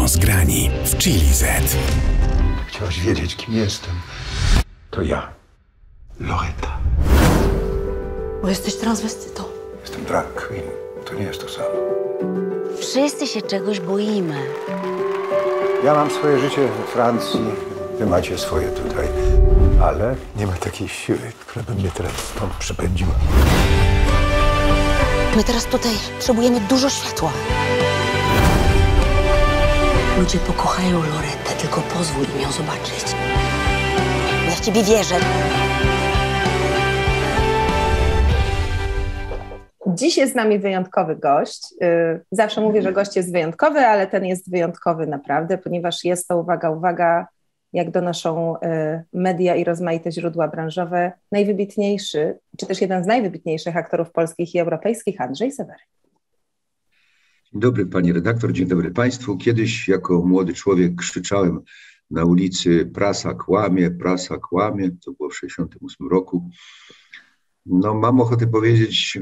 są zgrani w Chili Z. Chciałaś wiedzieć, kim jestem. To ja, Loretta. Bo jesteś transwestytą. Jestem drag queen. To nie jest to samo. Wszyscy się czegoś boimy. Ja mam swoje życie we Francji, wy macie swoje tutaj. Ale nie ma takiej siły, która by mnie teraz stąd przepędziła. My teraz tutaj potrzebujemy dużo światła. Ludzie pokochają Lorettę, tylko pozwól im ją zobaczyć. Ja w ciebie wierzę. Dziś jest z nami wyjątkowy gość. Zawsze mówię, że gość jest wyjątkowy, ale ten jest wyjątkowy naprawdę, ponieważ jest to, uwaga, jak donoszą media i rozmaite źródła branżowe, najwybitniejszy, czy też jeden z najwybitniejszych aktorów polskich i europejskich, Andrzej Seweryn. Dzień dobry pani redaktor, dzień dobry państwu. Kiedyś jako młody człowiek krzyczałem na ulicy: prasa kłamie, to było w 1968 roku. No, mam ochotę powiedzieć,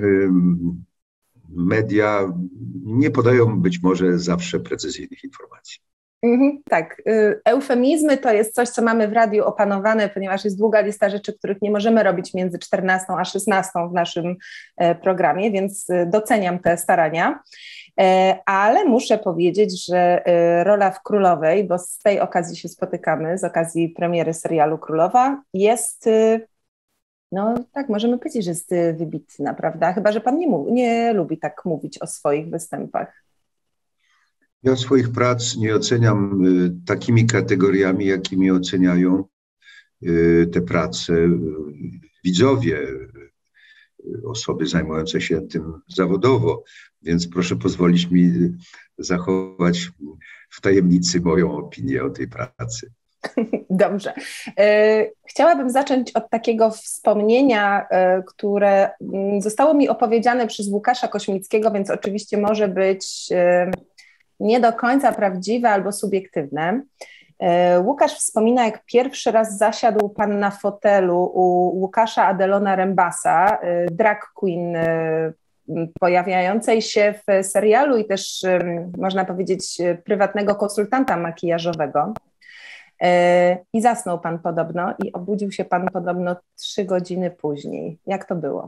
media nie podają być może zawsze precyzyjnych informacji. Tak, eufemizmy to jest coś, co mamy w radiu opanowane, ponieważ jest długa lista rzeczy, których nie możemy robić między 14 a 16 w naszym programie, więc doceniam te starania. Ale muszę powiedzieć, że rola w Królowej, bo z tej okazji się spotykamy, z okazji premiery serialu Królowa, jest, no tak, możemy powiedzieć, że jest wybitna, prawda? Chyba że pan nie lubi tak mówić o swoich występach. Ja swoich prac nie oceniam takimi kategoriami, jakimi oceniają te prace widzowie, osoby zajmujące się tym zawodowo, więc proszę pozwolić mi zachować w tajemnicy moją opinię o tej pracy. Dobrze. Chciałabym zacząć od takiego wspomnienia, które zostało mi opowiedziane przez Łukasza Kośmickiego, więc oczywiście może być nie do końca prawdziwe albo subiektywne. Łukasz wspomina, jak pierwszy raz zasiadł pan na fotelu u Łukasza Adelona Rembasa, drag queen pojawiającej się w serialu i też, można powiedzieć, prywatnego konsultanta makijażowego. I zasnął pan podobno i obudził się pan podobno 3 godziny później. Jak to było?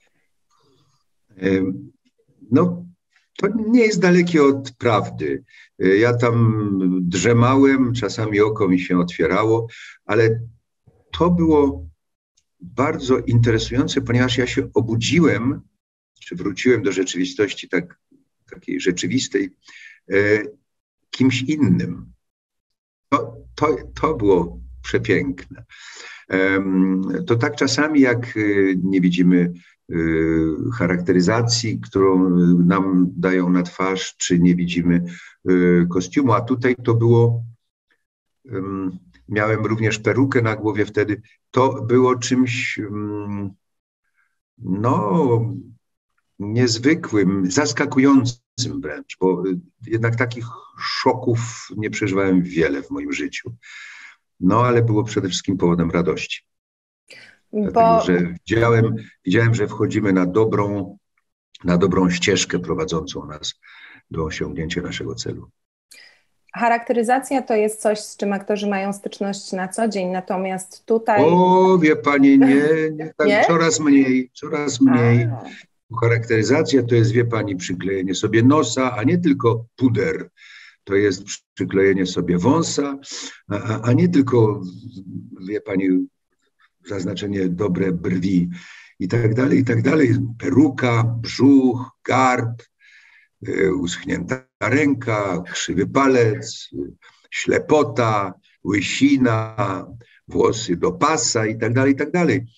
No, to nie jest dalekie od prawdy. Ja tam drzemałem, czasami oko mi się otwierało, ale to było bardzo interesujące, ponieważ ja się obudziłem, czy wróciłem do rzeczywistości takiej rzeczywistej, kimś innym. To było przepiękne. To tak czasami, jak nie widzimy charakteryzacji, którą nam dają na twarz, czy nie widzimy kostiumu, a tutaj to było, miałem również perukę na głowie wtedy, to było czymś no niezwykłym, zaskakującym wręcz, bo jednak takich szoków nie przeżywałem wiele w moim życiu. No ale było przede wszystkim powodem radości. Dlatego, że widziałem, że wchodzimy na dobrą ścieżkę prowadzącą nas do osiągnięcia naszego celu. Charakteryzacja to jest coś, z czym aktorzy mają styczność na co dzień, natomiast tutaj... O, wie pani, nie tak nie? Coraz mniej. Charakteryzacja to jest, wie pani, przyklejenie sobie nosa, a nie tylko puder. To jest przyklejenie sobie wąsa, a nie tylko, wie pani, zaznaczenie dobre brwi i tak dalej, peruka, brzuch, garb, uschnięta ręka, krzywy palec, ślepota, łysina, włosy do pasa i tak dalej.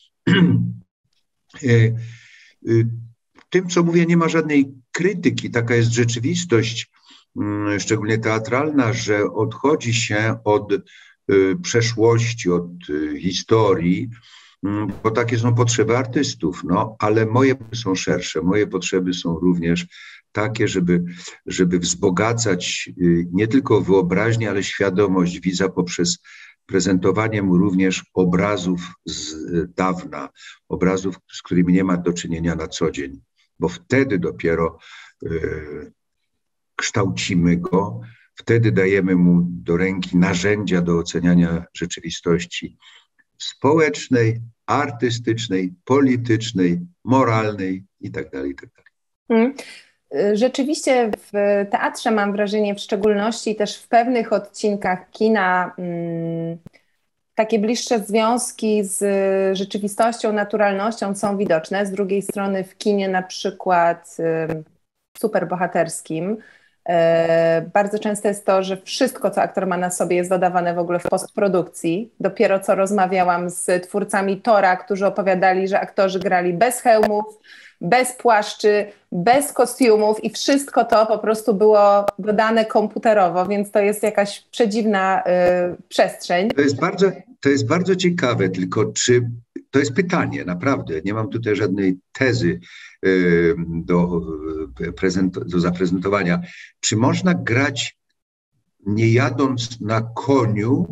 Tym, co mówię, nie ma żadnej krytyki, taka jest rzeczywistość, szczególnie teatralna, że odchodzi się od przeszłości, od historii, bo takie są potrzeby artystów, no, ale moje są szersze, moje potrzeby są również takie, żeby wzbogacać nie tylko wyobraźnię, ale świadomość widza poprzez prezentowanie mu również obrazów z dawna, obrazów, z którymi nie ma do czynienia na co dzień, bo wtedy dopiero kształcimy go, wtedy dajemy mu do ręki narzędzia do oceniania rzeczywistości społecznej, artystycznej, politycznej, moralnej itd. Rzeczywiście w teatrze mam wrażenie, w szczególności też w pewnych odcinkach kina, takie bliższe związki z rzeczywistością, naturalnością są widoczne. Z drugiej strony w kinie na przykład superbohaterskim bardzo często jest to, że wszystko, co aktor ma na sobie, jest dodawane w ogóle w postprodukcji. Dopiero co rozmawiałam z twórcami Tora, którzy opowiadali, że aktorzy grali bez hełmów, bez płaszczy, bez kostiumów i wszystko to po prostu było dodane komputerowo, więc to jest jakaś przedziwna przestrzeń. To jest bardzo ciekawe, tylko czy to jest pytanie, naprawdę, nie mam tutaj żadnej tezy do zaprezentowania. Czy można grać nie jadąc na koniu,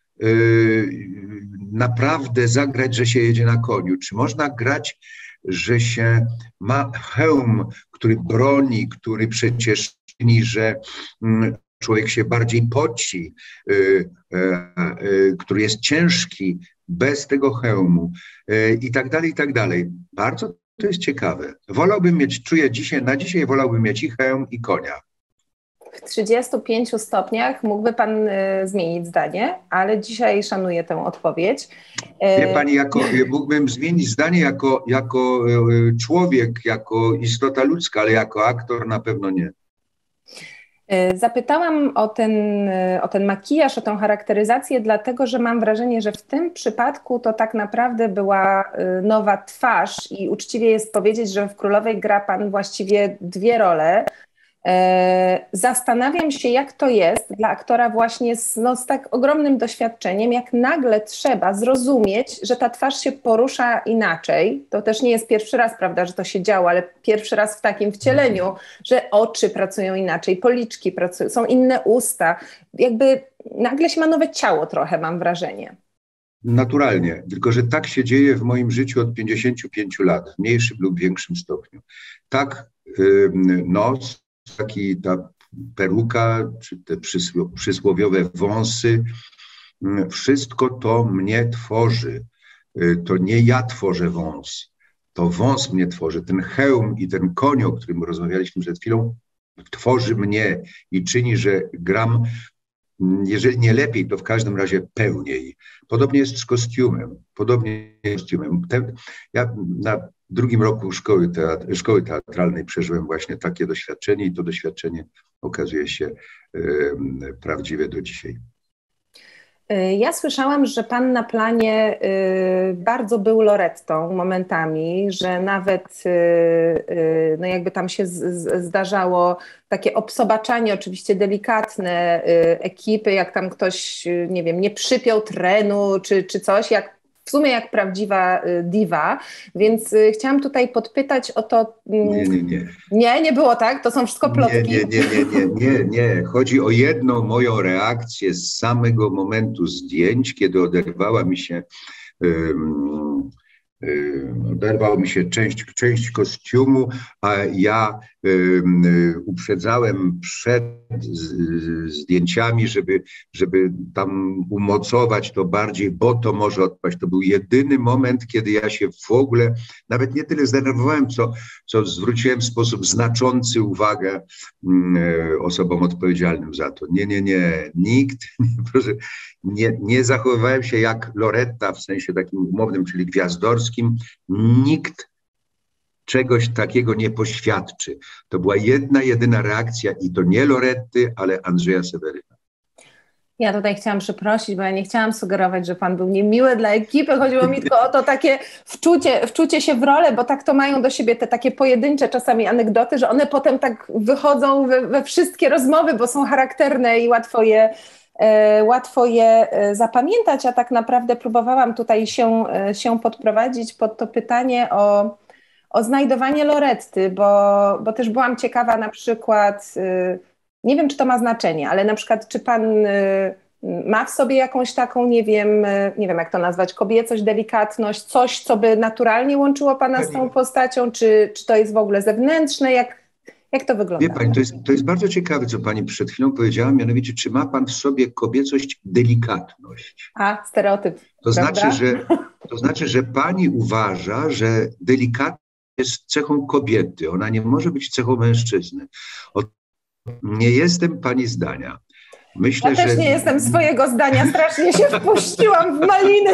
naprawdę zagrać, że się jedzie na koniu? Czy można grać, że się ma hełm, który broni, który przecież czyni, że człowiek się bardziej poci, który jest ciężki, bez tego hełmu i tak dalej, i tak dalej. Bardzo to jest ciekawe. Wolałbym mieć, czuję na dzisiaj wolałbym mieć i hełm, i konia. W 35 stopniach mógłby pan zmienić zdanie, ale dzisiaj szanuję tę odpowiedź. Wie pani, mógłbym zmienić zdanie jako człowiek, jako istota ludzka, ale jako aktor na pewno nie. Zapytałam o ten makijaż, o tę charakteryzację, dlatego że mam wrażenie, że w tym przypadku to tak naprawdę była nowa twarz i uczciwie jest powiedzieć, że w Królowej gra pan właściwie dwie role. Zastanawiam się, jak to jest dla aktora właśnie z tak ogromnym doświadczeniem, jak nagle trzeba zrozumieć, że ta twarz się porusza inaczej. To też nie jest pierwszy raz, prawda, że to się działo, ale pierwszy raz w takim wcieleniu, że oczy pracują inaczej, policzki pracują, są inne usta. Jakby nagle się ma nowe ciało trochę, mam wrażenie. Naturalnie, tylko że tak się dzieje w moim życiu od 55 lat, w mniejszym lub większym stopniu. Tak nos, ta peruka, czy te przysłowiowe wąsy, wszystko to mnie tworzy. To nie ja tworzę wąs, to wąs mnie tworzy. Ten hełm i ten koń, o którym rozmawialiśmy przed chwilą, tworzy mnie i czyni, że gram, jeżeli nie lepiej, to w każdym razie pełniej. Podobnie jest z kostiumem. Ja na drugim roku szkoły teatralnej przeżyłem właśnie takie doświadczenie i to doświadczenie okazuje się prawdziwe do dzisiaj. Ja słyszałam, że pan na planie bardzo był Lorettą momentami, że nawet no jakby tam się zdarzało takie obsobaczanie, oczywiście delikatne ekipy, jak tam ktoś, nie wiem, nie przypiął trenu czy coś, w sumie jak prawdziwa diwa, więc chciałam tutaj podpytać o to... Nie było tak? To są wszystko plotki? Nie. Chodzi o jedną moją reakcję z samego momentu zdjęć, kiedy oderwała mi się część kostiumu, a ja uprzedzałem przed zdjęciami, żeby tam umocować to bardziej, bo to może odpaść. To był jedyny moment, kiedy ja się w ogóle nawet nie tyle zdenerwowałem, co zwróciłem w sposób znaczący uwagę osobom odpowiedzialnym za to. Nikt, proszę, nie zachowywałem się jak Loretta w sensie takim umownym, czyli gwiazdorskim. Nikt czegoś takiego nie poświadczy. To była jedyna reakcja i to nie Loretty, ale Andrzeja Seweryna. Ja tutaj chciałam przeprosić, bo ja nie chciałam sugerować, że pan był niemiły dla ekipy. Chodziło mi tylko o to takie wczucie się w rolę, bo tak to mają do siebie te takie pojedyncze czasami anegdoty, że one potem tak wychodzą we wszystkie rozmowy, bo są charakterne i łatwo je zapamiętać, a tak naprawdę próbowałam tutaj się podprowadzić pod to pytanie o znajdowanie Loretty, bo też byłam ciekawa na przykład, nie wiem, czy to ma znaczenie, ale na przykład czy pan ma w sobie jakąś taką, nie wiem jak to nazwać, kobiecość, delikatność, coś, co by naturalnie łączyło pana z tą postacią, czy to jest w ogóle zewnętrzne, jak Jak to wygląda? Wie pani, to jest bardzo ciekawe, co pani przed chwilą powiedziała, mianowicie, czy ma pan w sobie kobiecość, delikatność. A, stereotyp, To prawda? znaczy, że pani uważa, że delikatność jest cechą kobiety, ona nie może być cechą mężczyzny. Nie jestem pani zdania. Myślę, Ja też nie jestem swojego zdania, strasznie się wpuściłam w maliny.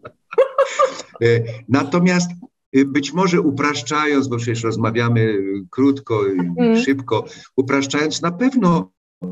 Natomiast być może upraszczając, bo przecież rozmawiamy krótko i szybko, upraszczając na pewno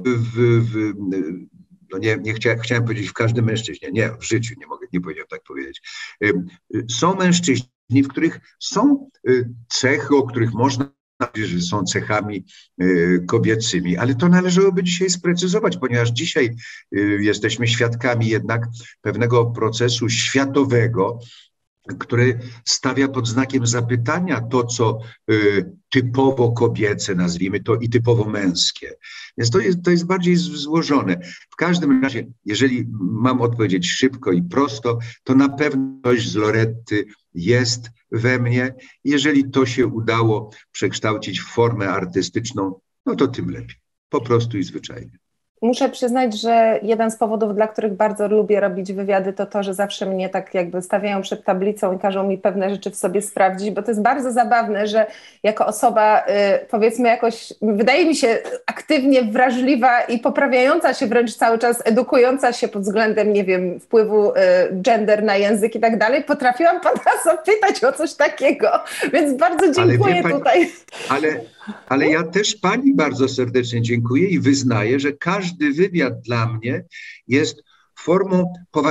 chciałem powiedzieć w każdym mężczyźnie, nie, w życiu nie powinienem tak powiedzieć. Są mężczyźni, w których są cechy, o których można powiedzieć, że są cechami kobiecymi, ale to należałoby dzisiaj sprecyzować, ponieważ dzisiaj jesteśmy świadkami jednak pewnego procesu światowego, który stawia pod znakiem zapytania to, co typowo kobiece, nazwijmy to, i typowo męskie. Więc to jest bardziej złożone. W każdym razie, jeżeli mam odpowiedzieć szybko i prosto, to na pewno coś z Loretty jest we mnie. Jeżeli to się udało przekształcić w formę artystyczną, no to tym lepiej. Po prostu i zwyczajnie. Muszę przyznać, że jeden z powodów, dla których bardzo lubię robić wywiady, to to, że zawsze mnie tak jakby stawiają przed tablicą i każą mi pewne rzeczy w sobie sprawdzić, bo to jest bardzo zabawne, że jako osoba powiedzmy jakoś, wydaje mi się aktywnie wrażliwa i poprawiająca się wręcz cały czas, edukująca się pod względem, nie wiem, wpływu gender na język i tak dalej, potrafiłam pana zapytać o coś takiego, więc bardzo dziękuję tutaj. Ale ja też pani bardzo serdecznie dziękuję i wyznaję, że każdy wywiad dla mnie jest formą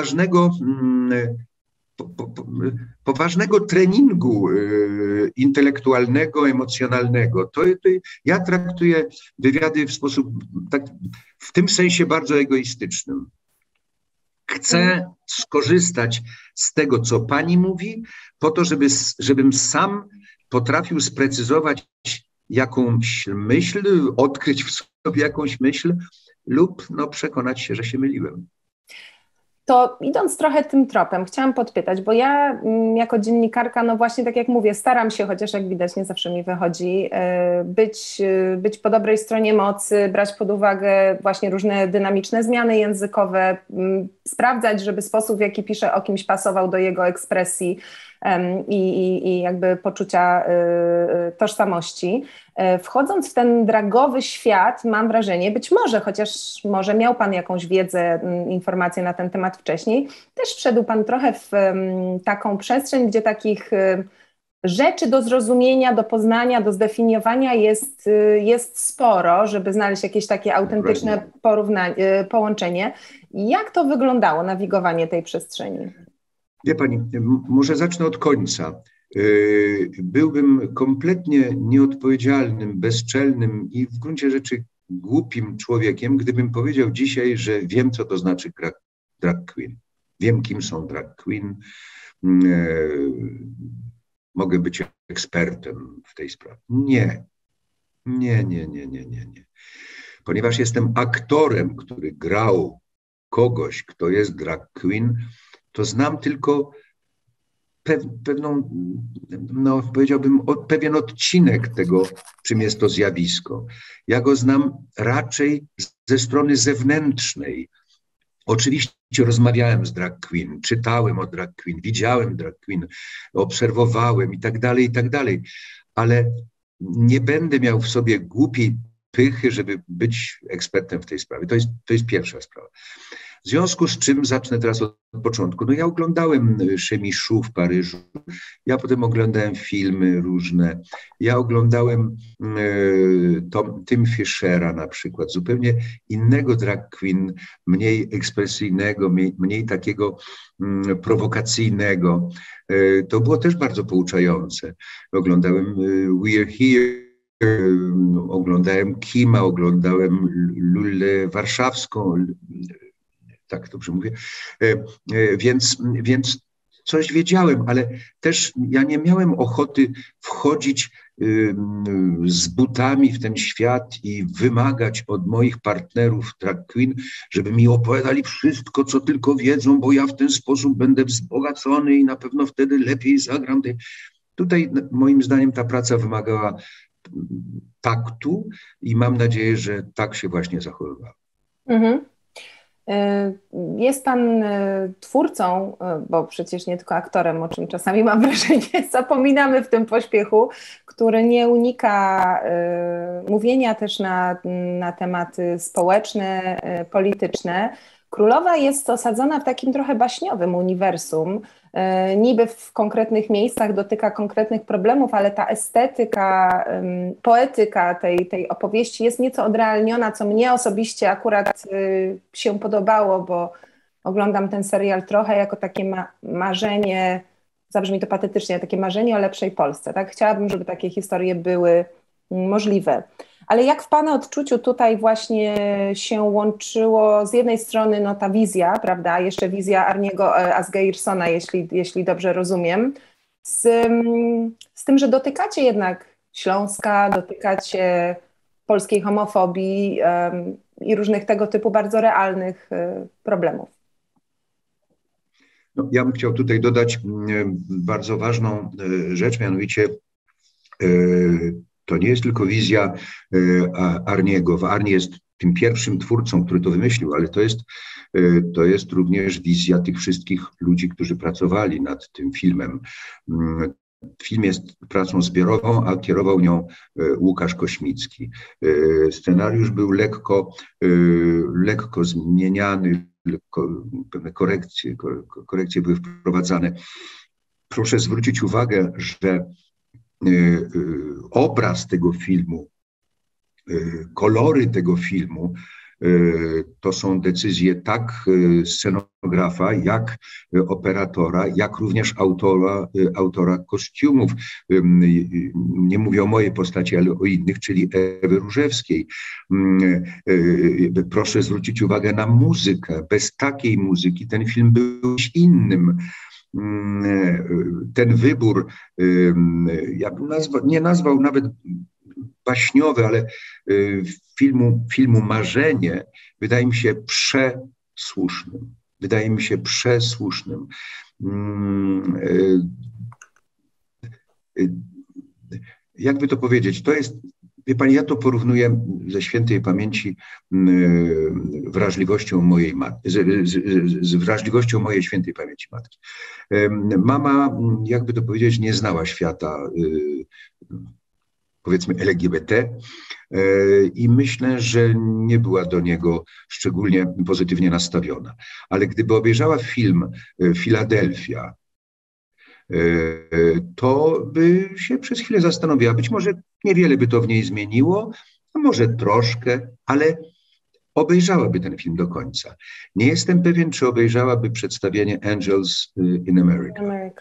poważnego treningu intelektualnego, emocjonalnego. Ja traktuję wywiady w sposób w tym sensie bardzo egoistycznym. Chcę skorzystać z tego, co pani mówi, po to, żebym sam potrafił sprecyzować jakąś myśl, odkryć w sobie jakąś myśl lub przekonać się, że się myliłem. To idąc trochę tym tropem, chciałam podpytać, bo ja jako dziennikarka, no właśnie tak jak mówię, staram się, chociaż jak widać nie zawsze mi wychodzi, być po dobrej stronie mocy, brać pod uwagę właśnie różne dynamiczne zmiany językowe, sprawdzać, żeby sposób, w jaki piszę o kimś, pasował do jego ekspresji i jakby poczucia tożsamości. Wchodząc w ten dragowy świat, mam wrażenie, być może, chociaż może miał pan jakąś wiedzę, informacje na ten temat wcześniej, też wszedł pan trochę w taką przestrzeń, gdzie takich rzeczy do zrozumienia, do poznania, do zdefiniowania jest sporo, żeby znaleźć jakieś takie autentyczne połączenie. Jak to wyglądało, nawigowanie tej przestrzeni? Wie pani, może zacznę od końca. Byłbym kompletnie nieodpowiedzialnym, bezczelnym i w gruncie rzeczy głupim człowiekiem, gdybym powiedział dzisiaj, że wiem, co to znaczy drag queen. Wiem, kim są drag queen. Mogę być ekspertem w tej sprawie. Nie. Ponieważ jestem aktorem, który grał kogoś, kto jest drag queen, to znam tylko pewną, powiedziałbym, pewien odcinek tego, czym jest to zjawisko. Ja go znam raczej ze strony zewnętrznej. Oczywiście rozmawiałem z drag queen, czytałem o drag queen, widziałem drag queen, obserwowałem i tak dalej, ale nie będę miał w sobie głupiej pychy, żeby być ekspertem w tej sprawie. To jest pierwsza sprawa. W związku z czym zacznę teraz od początku. Ja oglądałem Chemichu w Paryżu, ja potem oglądałem filmy różne, ja oglądałem Tim Fischera na przykład, zupełnie innego drag queen, mniej ekspresyjnego, mniej takiego prowokacyjnego. To było też bardzo pouczające. Oglądałem We're Here, oglądałem Kima, oglądałem Lulę Warszawską, tak dobrze mówię, więc coś wiedziałem, ale też ja nie miałem ochoty wchodzić z butami w ten świat i wymagać od moich partnerów drag queen, żeby mi opowiadali wszystko, co tylko wiedzą, bo ja w ten sposób będę wzbogacony i na pewno wtedy lepiej zagram. Tutaj moim zdaniem ta praca wymagała taktu i mam nadzieję, że tak się właśnie zachowywała. Mhm. Jest pan twórcą, bo przecież nie tylko aktorem, o czym czasami mam wrażenie, zapominamy w tym pośpiechu, który nie unika mówienia też na tematy społeczne, polityczne. Królowa jest osadzona w takim trochę baśniowym uniwersum. Niby w konkretnych miejscach dotyka konkretnych problemów, ale ta estetyka, poetyka tej opowieści jest nieco odrealniona, co mnie osobiście akurat się podobało, bo oglądam ten serial trochę jako takie marzenie, zabrzmi to patetycznie, takie marzenie o lepszej Polsce. Tak? Chciałabym, żeby takie historie były możliwe. Ale jak w Pana odczuciu tutaj właśnie się łączyło z jednej strony no, ta wizja, prawda, jeszcze wizja Arniego Asgeirsona, jeśli dobrze rozumiem, z tym, że dotykacie jednak Śląska, dotykacie polskiej homofobii i różnych tego typu bardzo realnych problemów. No, ja bym chciał tutaj dodać bardzo ważną rzecz, mianowicie to nie jest tylko wizja Arniego. Arni jest tym pierwszym twórcą, który to wymyślił, ale to jest również wizja tych wszystkich ludzi, którzy pracowali nad tym filmem. Film jest pracą zbiorową, a kierował nią Łukasz Kośmicki. Scenariusz był lekko zmieniany, pewne korekcje były wprowadzane. Proszę zwrócić uwagę, że obraz tego filmu, kolory tego filmu to są decyzje tak scenografa, jak operatora, jak również autora kostiumów. Nie mówię o mojej postaci, ale o innych, czyli Ewy Różewskiej. Proszę zwrócić uwagę na muzykę. Bez takiej muzyki ten film był innym. Ten wybór, ja bym nie nazwał nawet baśniowy, ale filmu Marzenie wydaje mi się przesłusznym. Jakby to powiedzieć, to jest, wie pani, ja to porównuję ze świętej pamięci wrażliwością mojej matki, z wrażliwością mojej świętej pamięci matki. Mama, jakby to powiedzieć, nie znała świata, powiedzmy, LGBT i myślę, że nie była do niego szczególnie pozytywnie nastawiona. Ale gdyby obejrzała film Filadelfia, to by się przez chwilę zastanowiła. Być może niewiele by to w niej zmieniło, a może troszkę, ale obejrzałaby ten film do końca. Nie jestem pewien, czy obejrzałaby przedstawienie Angels in America.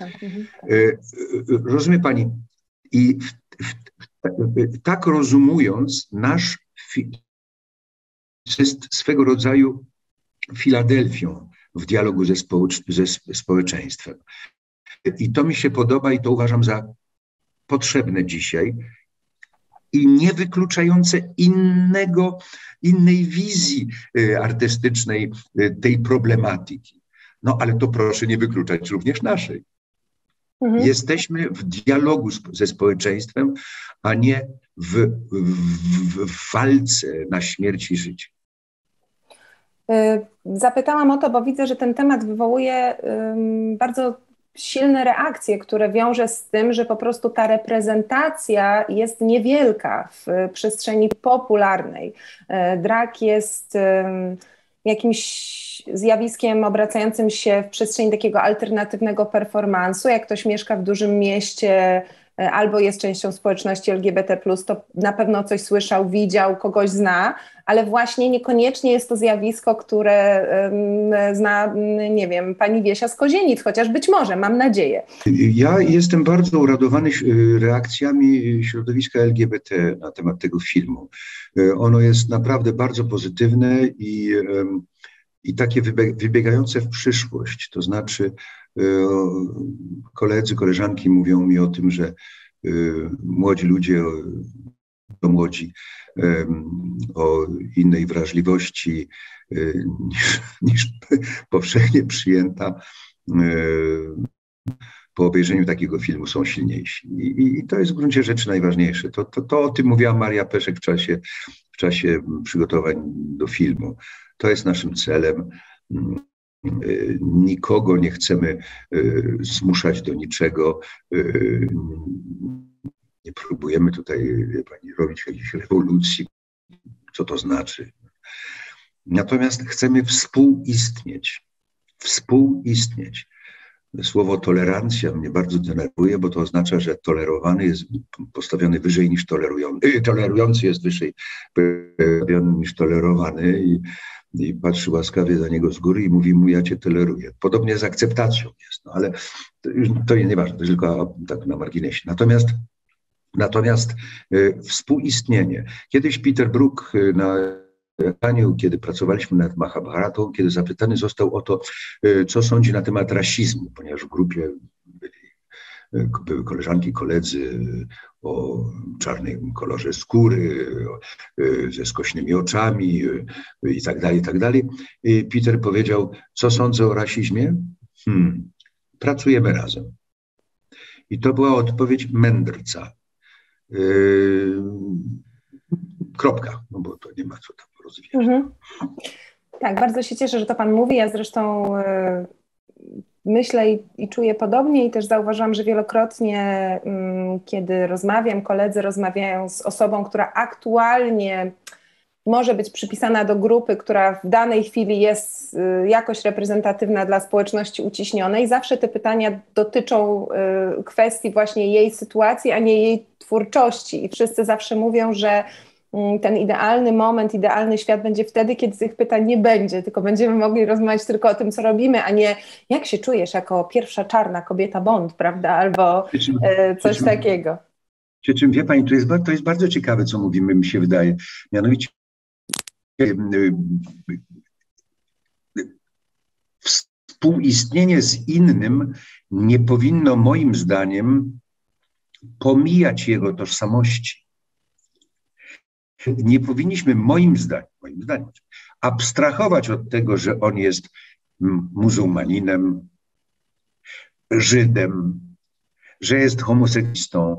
Rozumie pani? I tak rozumując, nasz film jest swego rodzaju Filadelfią w dialogu ze społeczeństwem. I to mi się podoba i to uważam za potrzebne dzisiaj i niewykluczające innej wizji artystycznej tej problematyki. No ale to proszę nie wykluczać również naszej. Jesteśmy w dialogu ze społeczeństwem, a nie w walce na śmierć i życie. Zapytałam o to, bo widzę, że ten temat wywołuje bardzo silne reakcje, które wiąże z tym, że po prostu ta reprezentacja jest niewielka w przestrzeni popularnej. Drag jest jakimś zjawiskiem obracającym się w przestrzeni takiego alternatywnego performansu. Jak ktoś mieszka w dużym mieście albo jest częścią społeczności LGBT+, to na pewno coś słyszał, widział, kogoś zna, ale właśnie niekoniecznie jest to zjawisko, które zna, nie wiem, pani Wiesia z Kozienic, chociaż być może, mam nadzieję. Ja jestem bardzo uradowany reakcjami środowiska LGBT na temat tego filmu. Ono jest naprawdę bardzo pozytywne i takie wybiegające w przyszłość. To znaczy koledzy, koleżanki mówią mi o tym, że młodzi ludzie, młodzi o innej wrażliwości niż powszechnie przyjęta, po obejrzeniu takiego filmu są silniejsi. I to jest w gruncie rzeczy najważniejsze. To o tym mówiła Maria Peszek w czasie przygotowań do filmu. To jest naszym celem. Nikogo nie chcemy zmuszać do niczego. Nie próbujemy tutaj, wie pani, robić jakiejś rewolucji. Co to znaczy? Natomiast chcemy współistnieć. Współistnieć. Słowo tolerancja mnie bardzo denerwuje, bo to oznacza, że tolerowany jest postawiony wyżej niż tolerujący. Tolerujący jest wyżej niż tolerowany i patrzy łaskawie za niego z góry i mówi mu: ja cię toleruję. Podobnie z akceptacją jest, no ale to nieważne, to tylko tak na marginesie. Natomiast współistnienie. Kiedyś Peter Brook na pytaniu, kiedy pracowaliśmy nad Mahabharatą, kiedy zapytany został o to, co sądzi na temat rasizmu, ponieważ w grupie były koleżanki, koledzy o czarnym kolorze skóry, ze skośnymi oczami i tak dalej. Peter powiedział: co sądzę o rasizmie? Pracujemy razem. I to była odpowiedź mędrca. Kropka, no bo to nie ma co tam rozwijać. Tak, bardzo się cieszę, że to pan mówi. Ja zresztą myślę i czuję podobnie i też zauważyłam, że wielokrotnie, kiedy koledzy rozmawiają z osobą, która aktualnie może być przypisana do grupy, która w danej chwili jest jakoś reprezentatywna dla społeczności uciśnionej, zawsze te pytania dotyczą kwestii właśnie jej sytuacji, a nie jej twórczości. I wszyscy zawsze mówią, że ten idealny moment, idealny świat będzie wtedy, kiedy tych pytań nie będzie, tylko będziemy mogli rozmawiać tylko o tym, co robimy, a nie jak się czujesz jako pierwsza czarna kobieta Bond, prawda, albo coś takiego. Przy czym, wie pani, to jest bardzo ciekawe, co mówimy, mi się wydaje. Mianowicie współistnienie z innym nie powinno, moim zdaniem, pomijać jego tożsamości. Nie powinniśmy, moim zdaniem, abstrahować od tego, że on jest muzułmaninem, Żydem, że jest homoseksualistą,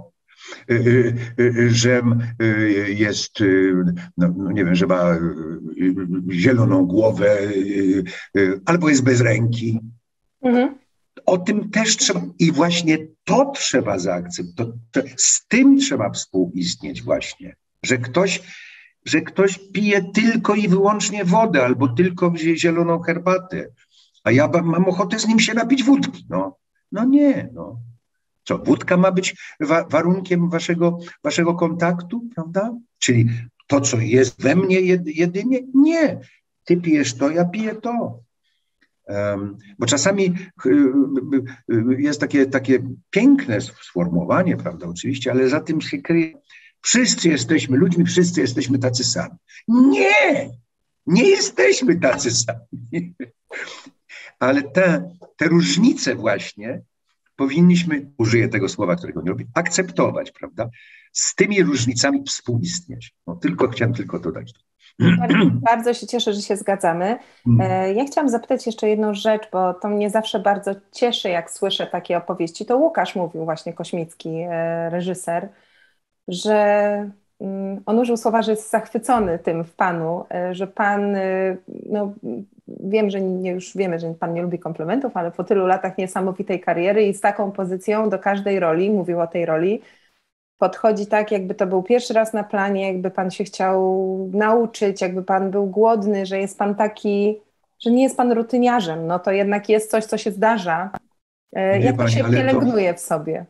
że jest, no nie wiem, że ma zieloną głowę, albo jest bez ręki. O tym też trzeba, i właśnie to trzeba zaakceptować, z tym trzeba współistnieć właśnie, że ktoś pije tylko i wyłącznie wodę, albo tylko zieloną herbatę, a ja mam ochotę z nim się napić wódki, no nie, no. Co, wódka ma być warunkiem waszego kontaktu, prawda? Czyli to, co jest we mnie jedynie? Nie. Ty pijesz to, ja piję to. Bo czasami jest takie piękne sformułowanie, prawda, oczywiście, ale za tym się kryje: wszyscy jesteśmy ludźmi, wszyscy jesteśmy tacy sami. Nie jesteśmy tacy sami. Ale te różnice właśnie powinniśmy, użyję tego słowa, którego nie lubię, akceptować, prawda? Z tymi różnicami współistnieć. Chciałem tylko dodać. Bardzo się cieszę, że się zgadzamy. Ja chciałam zapytać jeszcze jedną rzecz, bo to mnie zawsze bardzo cieszy, jak słyszę takie opowieści. To Łukasz mówił właśnie, Kośmicki, reżyser, że on użył słowa, że jest zachwycony tym w panu, że pan, no wiem, że już wiemy, że pan nie lubi komplementów, ale po tylu latach niesamowitej kariery i z taką pozycją do każdej roli, mówił o tej roli, podchodzi tak, jakby to był pierwszy raz na planie, jakby pan się chciał nauczyć, jakby pan był głodny, że jest pan taki, że nie jest pan rutyniarzem, no to jednak jest coś, co się zdarza. Jak to się pielęgnuje w sobie?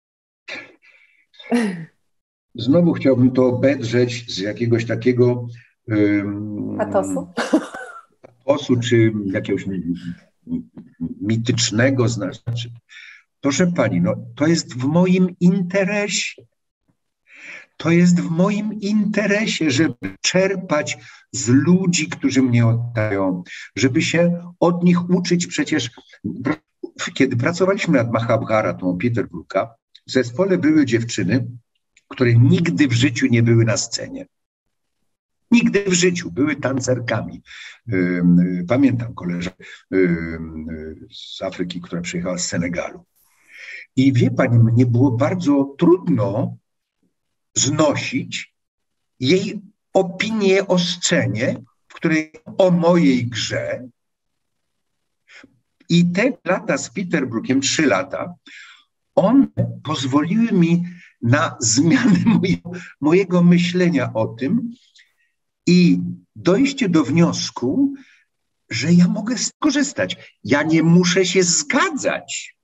Znowu chciałbym to obedrzeć z jakiegoś takiego patosu, czy jakiegoś mitycznego znaczenia. Proszę pani, no to jest w moim interesie. To jest w moim interesie, żeby czerpać z ludzi, którzy mnie otają, żeby się od nich uczyć. Przecież kiedy pracowaliśmy nad Mahabharatą Peter Brooka, w zespole były dziewczyny, które nigdy w życiu nie były na scenie. Nigdy w życiu. Były tancerkami. Pamiętam koleżankę z Afryki, która przyjechała z Senegalu. I wie pani, mnie było bardzo trudno znosić jej opinię o scenie, w której o mojej grze. I te lata z Peterbrookiem, 3 lata, one pozwoliły mi na zmianę mojego myślenia o tym i dojście do wniosku, że ja mogę skorzystać. Ja nie muszę się zgadzać.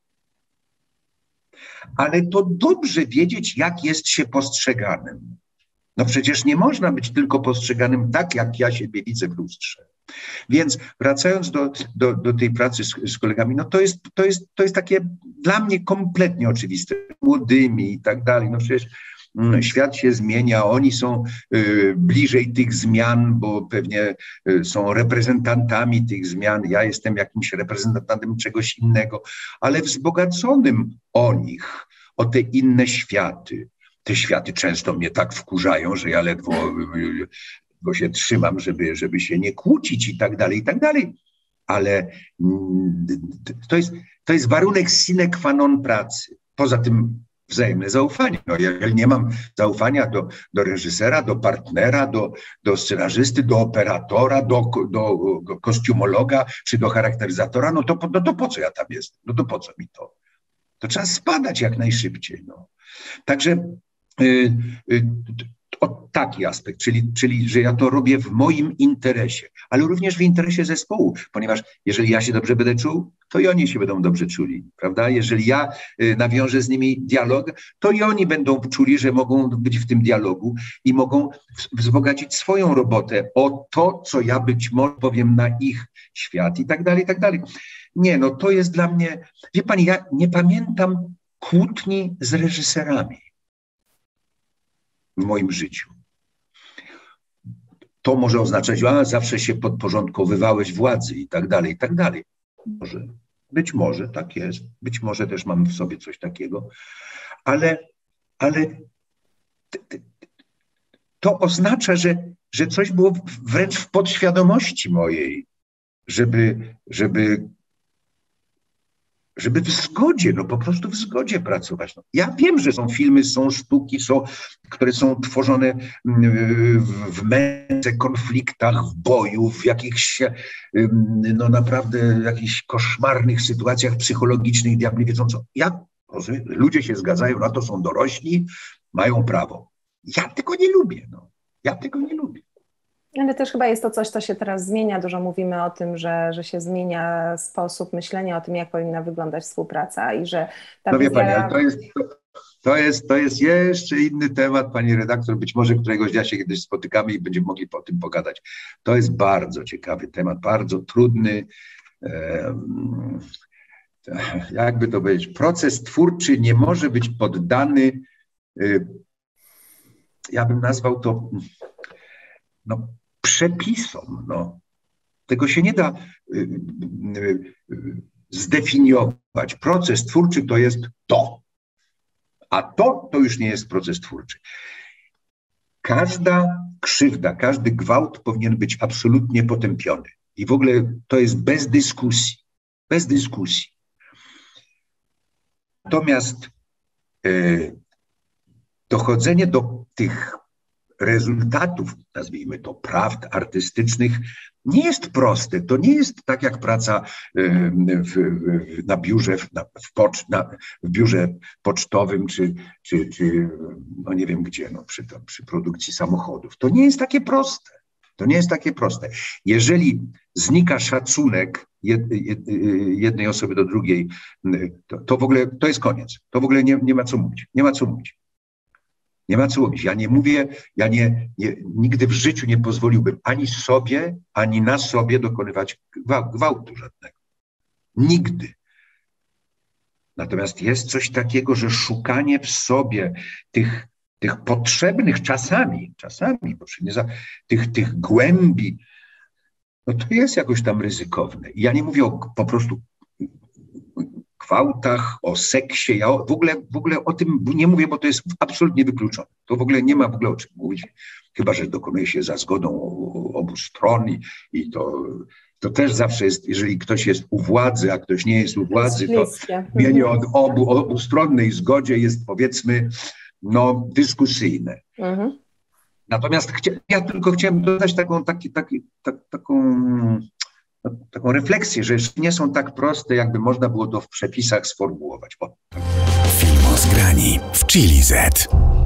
Ale to dobrze wiedzieć, jak jest się postrzeganym. No przecież nie można być tylko postrzeganym tak, jak ja siebie widzę w lustrze. Więc wracając do tej pracy z kolegami, no to jest takie dla mnie kompletnie oczywiste. Młodymi i tak dalej. No przecież świat się zmienia, oni są bliżej tych zmian, bo pewnie są reprezentantami tych zmian. Ja jestem jakimś reprezentantem czegoś innego, ale wzbogaconym o nich, o te inne światy. Te światy często mnie tak wkurzają, że ja ledwo się trzymam, żeby się nie kłócić i tak dalej, i tak dalej. Ale to jest warunek sine qua non pracy. Poza tym wzajemne zaufanie. No, jeżeli nie mam zaufania do reżysera, do partnera, do scenarzysty, do operatora, do kostiumologa czy do charakteryzatora, no to po co ja tam jestem? No to po co mi to? To trzeba spadać jak najszybciej. No. Także taki aspekt, czyli że ja to robię w moim interesie, ale również w interesie zespołu, ponieważ jeżeli ja się dobrze będę czuł, to i oni się będą dobrze czuli, prawda? Jeżeli ja nawiążę z nimi dialog, to i oni będą czuli, że mogą być w tym dialogu i mogą wzbogacić swoją robotę o to, co ja być może powiem na ich świat i tak dalej, i tak dalej. Nie, no to jest dla mnie, wie pani, ja nie pamiętam kłótni z reżyserami w moim życiu. To może oznaczać, że zawsze się podporządkowywałeś władzy i tak dalej, i tak dalej. Być może tak jest, być może też mam w sobie coś takiego, ale to oznacza, że coś było wręcz w podświadomości mojej, żeby w zgodzie, no po prostu w zgodzie pracować. No, ja wiem, że są filmy, są sztuki, które są tworzone w męce, konfliktach, w boju, w jakichś, no naprawdę jakichś koszmarnych sytuacjach psychologicznych, diabli wiedzą co. Ludzie się zgadzają na to, są dorośli, mają prawo. Ja tego nie lubię, no. Ja tego nie lubię. Ale też chyba jest to coś, co się teraz zmienia. Dużo mówimy o tym, że się zmienia sposób myślenia o tym, jak powinna wyglądać współpraca i że ta no wie pani, ale to jest jeszcze inny temat, pani redaktor. Być może któregoś dnia się kiedyś spotykamy i będziemy mogli o tym pogadać. To jest bardzo ciekawy temat, bardzo trudny. Jakby to powiedzieć, proces twórczy nie może być poddany, ja bym nazwał to przepisom. No. Tego się nie da zdefiniować. Proces twórczy to jest to, a to już nie jest proces twórczy. Każda krzywda, każdy gwałt powinien być absolutnie potępiony. I w ogóle to jest bez dyskusji. Bez dyskusji. Natomiast dochodzenie do tych rezultatów, nazwijmy to, prawd artystycznych, nie jest proste. To nie jest tak jak praca na biurze, w biurze pocztowym, czy no nie wiem gdzie, no, przy produkcji samochodów. To nie jest takie proste. To nie jest takie proste. Jeżeli znika szacunek jednej osoby do drugiej, to w ogóle to jest koniec. To w ogóle nie ma co mówić. Nie ma co mówić. Nie ma co mówić. Ja nie mówię, nigdy w życiu nie pozwoliłbym ani sobie, ani na sobie dokonywać gwałtu żadnego. Nigdy. Natomiast jest coś takiego, że szukanie w sobie tych potrzebnych czasami, bo tych głębi, no to jest jakoś tam ryzykowne. I ja nie mówię po prostu gwałtach, o seksie, ja w ogóle o tym nie mówię, bo to jest absolutnie wykluczone. To w ogóle nie ma w ogóle o czym mówić, chyba że dokonuje się za zgodą obu stron i to też zawsze jest, jeżeli ktoś jest u władzy, a ktoś nie jest u władzy, to mówienie o obustronnej zgodzie jest, powiedzmy, no, dyskusyjne. Natomiast ja tylko chciałem dodać taką refleksję, że jeszcze nie są tak proste, jakby można było to w przepisach sformułować. Filmozgrani w Chili Z.